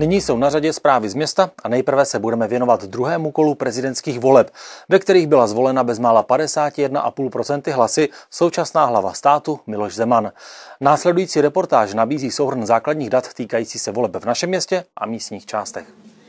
Nyní jsou na řadě zprávy z města a nejprve se budeme věnovat druhému kolu prezidentských voleb, ve kterých byla zvolena bezmála 51,5% hlasy současná hlava státu Miloš Zeman. Následující reportáž nabízí souhrn základních dat týkající se voleb v našem městě a místních částech.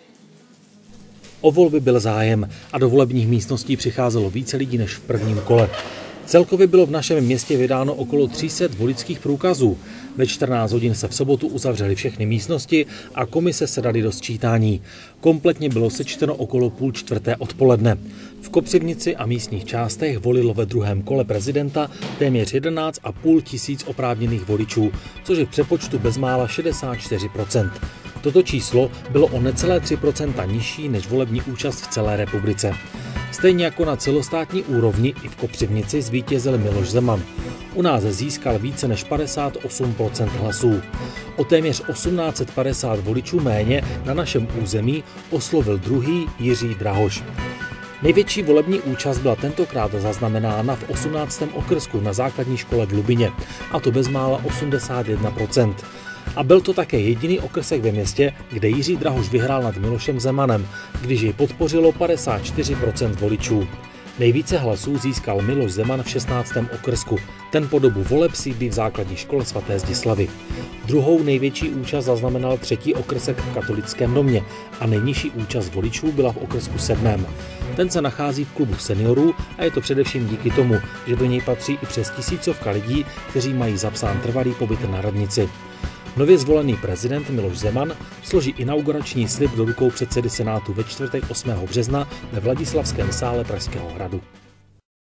O volby byl zájem a do volebních místností přicházelo více lidí než v prvním kole. Celkově bylo v našem městě vydáno okolo 300 voličských průkazů. Ve 14 hodin se v sobotu uzavřely všechny místnosti a komise sedaly do sčítání. Kompletně bylo sečteno okolo 3:30 odpoledne. V Kopřivnici a místních částech volilo ve druhém kole prezidenta téměř 11,5 tisíc oprávněných voličů, což je v přepočtu bezmála 64%. Toto číslo bylo o necelé 3% nižší než volební účast v celé republice. Stejně jako na celostátní úrovni i v Kopřivnici zvítězil Miloš Zeman. U nás získal více než 58% hlasů. O téměř 1850 voličů méně na našem území oslovil druhý Jiří Drahoš. Největší volební účast byla tentokrát zaznamenána v 18. okrsku na základní škole v Lubině, a to bezmála 81%. A byl to také jediný okrsek ve městě, kde Jiří Drahoš vyhrál nad Milošem Zemanem, když jej podpořilo 54% voličů. Nejvíce hlasů získal Miloš Zeman v 16. okrsku. Ten po dobu voleb sídlí v základní škole svaté Zdislavy. Druhou největší účast zaznamenal třetí okrsek v Katolickém domě a nejnižší účast voličů byla v okrsku 7. Ten se nachází v klubu seniorů a je to především díky tomu, že do něj patří i přes 1000 lidí, kteří mají zapsán trvalý pobyt na radnici. Nově zvolený prezident Miloš Zeman složí inaugurační slib do rukou předsedy Senátu ve čtvrtek 8. března ve Vladislavském sále Pražského hradu.